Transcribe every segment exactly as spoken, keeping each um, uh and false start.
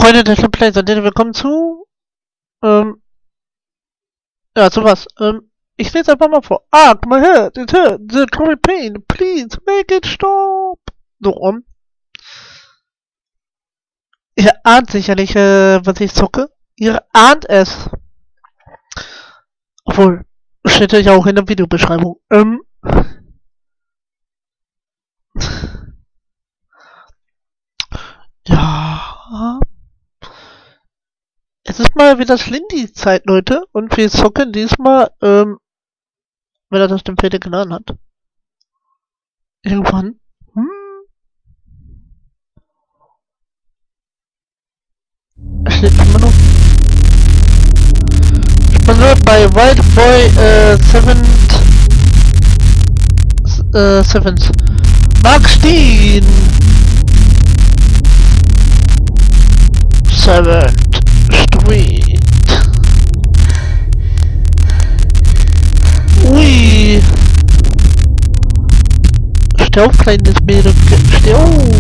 Freunde der Play, seid ihr willkommen zu, ähm, ja, zu was, ähm, ich lese einfach mal vor. Ah, my head, it hurt, the chronic pain, please, make it stop. So rum. Ihr ahnt sicherlich, äh, was ich zocke. Ihr ahnt es. Obwohl, steht ja auch in der Videobeschreibung. Ähm, ja... Es ist mal wieder Schlindy-Zeit, Leute. Und wir zocken diesmal, ähm, wenn er das dem Fede geladen hat. Irgendwann. Hm. Es steht immer noch. Sponsort bei White Boy, äh, Seventh, äh, Seventh. Mark Steen. Seventh Street. Ui. Steh auf, kleines Mädel. Steh auf.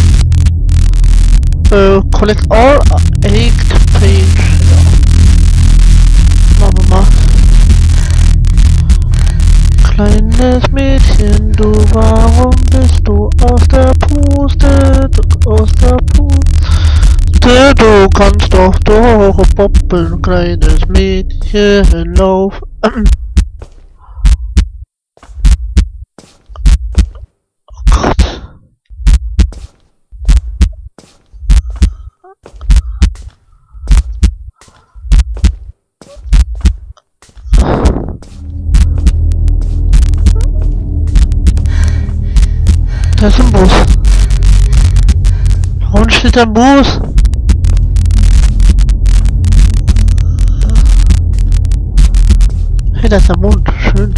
Äh, collect all eight page. Ja. Machen wir mal. Kleines Mädchen, du, warum bist du aus der Puste? Du, aus der Puste. Du kannst doch doch poppen, kleines Mädchen, lauf. Oh Gott. Da ist ein Bus. Warum steht da ein Bus? Hey, da ist der Mond. Schön.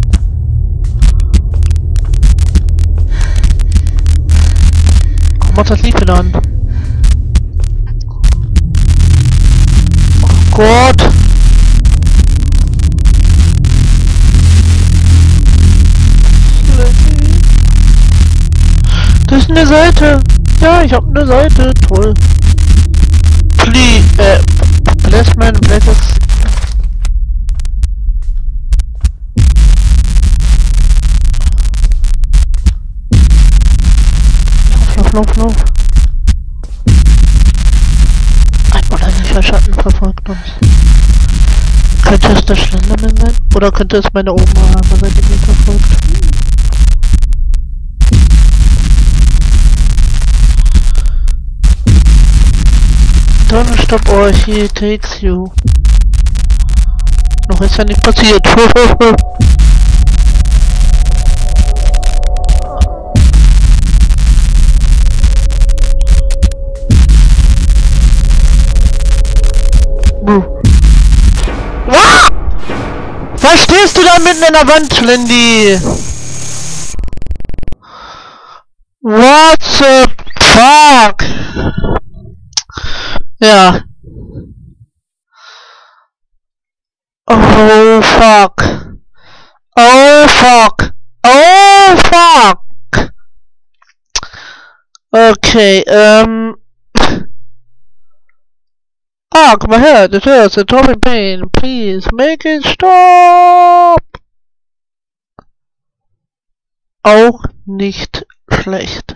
Komm, mach das Lied wieder an. Oh Gott. Das ist eine Seite. Ja, ich hab eine Seite. Toll. Please, äh, Placement, Blessings. Lauf, lauf, lauf. Ein unheimlicher Schatten verfolgt uns. Könnte es der Schlenderman sein? Oder könnte es meine Oma haben, seit die mich verfolgt? Don't stop or he takes you. Noch ist ja nicht passiert. Was stehst du da mitten in der Wand, Schlindy? What the fuck? Ja. Oh fuck. Oh fuck. Oh fuck. Okay, ähm. Ah, guck mal her, das ist a dropping pain. Please make it stop. Auch nicht schlecht.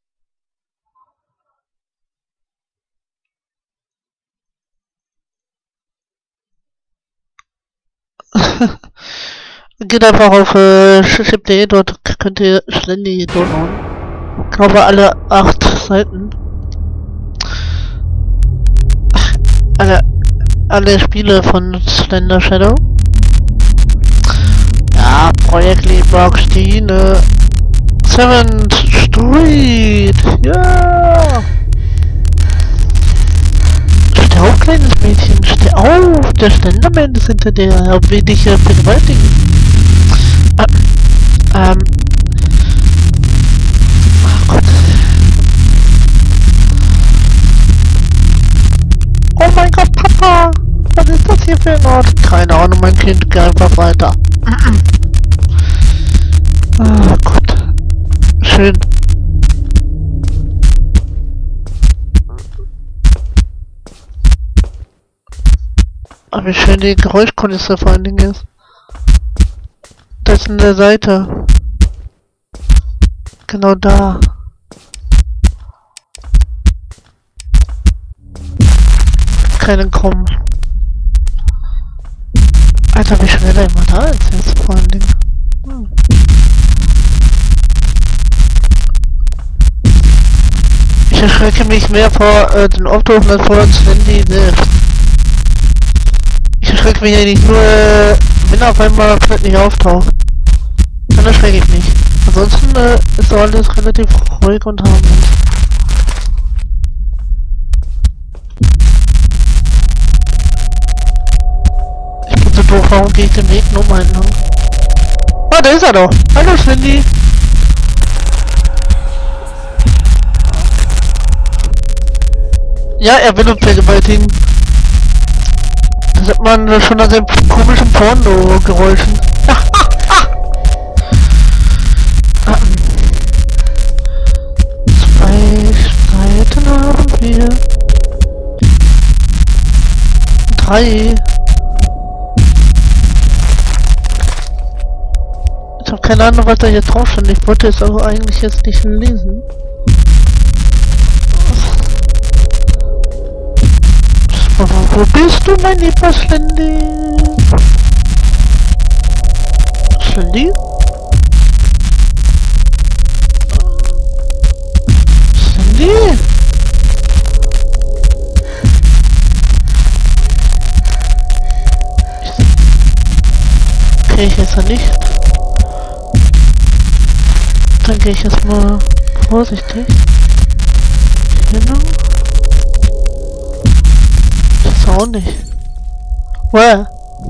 Geht einfach auf äh, ship punkt de, dort könnt ihr Schlindy downloaden. Ich glaube alle acht Seiten. Alle, alle Spiele von Slender Shadow. Ja, Projekt Mark Steen, äh, Seventh Street. Ja. Steh auf, kleines Mädchen, steh auf! Der Slenderman ist hinter dir, er will dich äh, vergewaltigen. Äh, ähm. Oh Gott. Oh mein Gott, Papa! Was ist das hier für ein Ort? Keine Ahnung, mein Kind, geh einfach weiter. Oh Gott. Schön. Aber wie schön die Geräuschkulisse vor allen Dingen ist. Das ist an der Seite. Genau da. Keinen kommen. Alter, wie schnell er immer da ist jetzt vor allen Dingen. Hm. Ich erschrecke mich mehr vor äh, den Obdachlosen als vor uns Handy selbst. Ich erschrecke mich ja nicht nur, äh, wenn er auf einmal plötzlich auftaucht. Dann erschrecke ich mich. Ansonsten äh, ist alles relativ ruhig und harmlos. Ich bin so doof, warum gehe ich den Weg nur mal entlang? Ah, da ist er doch! Hallo Slendy! Ja, er will uns vergewaltigen. Das hat man schon an seinen komischen Porno-Geräuschen. Zwei Seiten haben wir. Drei. Ich habe keine Ahnung, was da jetzt drauf stand. Ich wollte es aber eigentlich jetzt nicht lesen. Wo bist du, mein lieber Slendy? Slendy? Slendy? Okay, ich jetzt nicht. Dann gehe ich jetzt mal vorsichtig. Genau. Auch nicht. Where?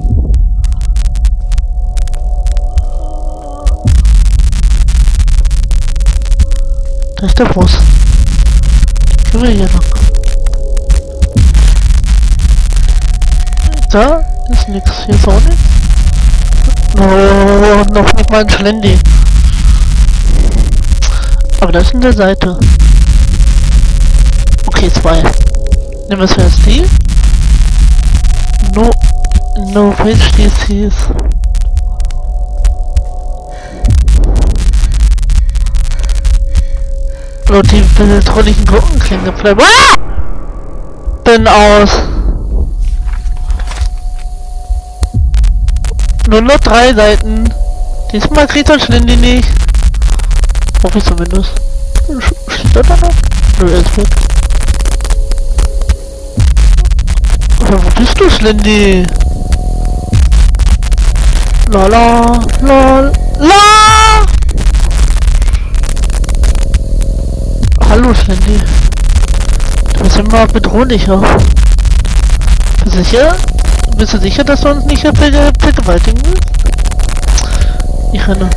Da ist der Bus. Gehen wir hier lang. Da ist nichts. Hier ist auch nichts. Oh, noch nicht mal ein Slendy. Aber das ist in der Seite. Okay, zwei. Nehmen wir zuerst die. No, no which D Cs. Oh, die betrolligen Glockenklänge bleiben. Ah! Bin aus. Nur noch drei Seiten. Diesmal kriegt er Slendy nicht. Hoffe ich zumindest. Steht er da noch? Nö, er ist weg. Oder wo bist du, Slendy? Lala, lol, la! Hallo, Slendy. Du bist immer bedrohlicher. Bist du sicher? Bist du sicher, dass du uns nicht ver vergewaltigen willst? Ich renne.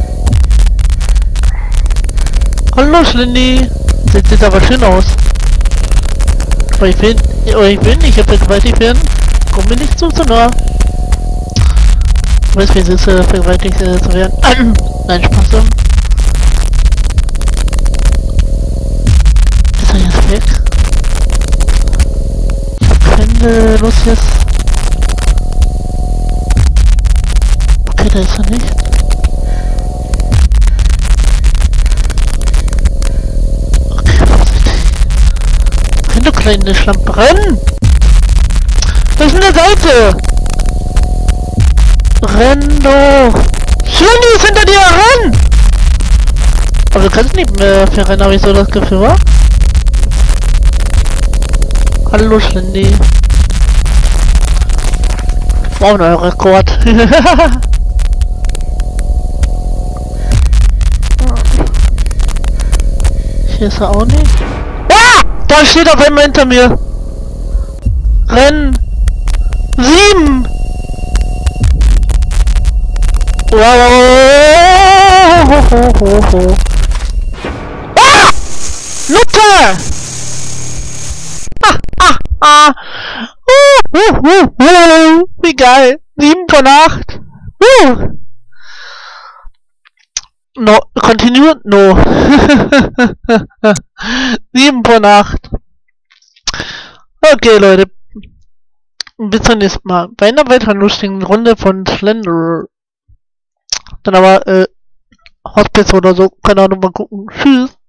Hallo, Slendy. Sieht, sieht aber schön aus. Aber ich will, ich will nicht vergewaltigt werden. Komm mir nicht zu, zu nah. Du weißt, wie es ist, vergewaltigt äh, zu werden. Nein, Spaß. Ist er jetzt weg? Ich hab keine Lust jetzt. Okay, da ist er nicht. Du kleine Schlampe, renn! Das ist eine Seite! Renn doch! Slendy ist hinter dir, renn! Aber du kannst nicht mehr verrennen, habe ich so das Gefühl, wa? Hallo Slendy. Wow, neuer Rekord. Hier ist er auch nicht. Da steht auf einmal hinter mir. Renn. Sieben. Wow. Ah! Nutte! Ah, ah, ah. Uh, uh, uh, uh. Wie geil. Sieben von acht. Uh. No, continue? No. sieben von acht. Okay, Leute. bis zum nächsten Mal. Bei einer weiteren lustigen Runde von Slender. Dann aber, äh, Hospice oder so. Keine Ahnung, mal gucken. Tschüss.